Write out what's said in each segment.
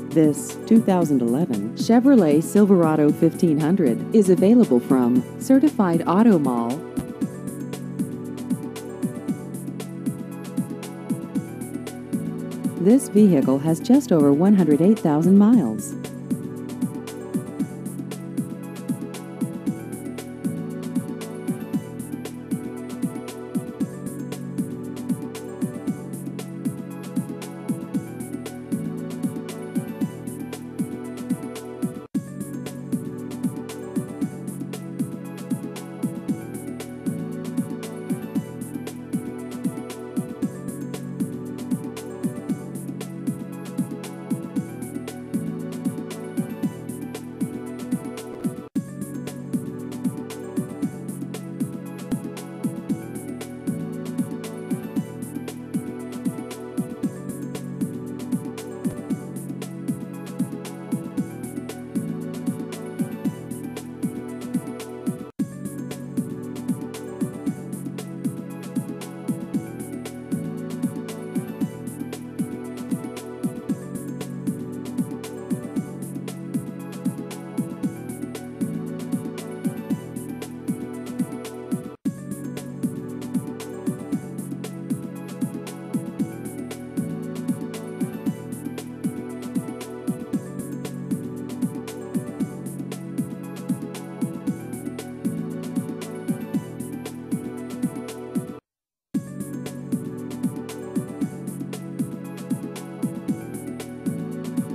This 2011 Chevrolet Silverado 1500 is available from Certified Auto Mall. This vehicle has just over 108,000 miles.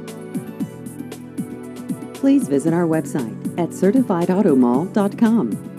Please visit our website at certifiedautomall.com.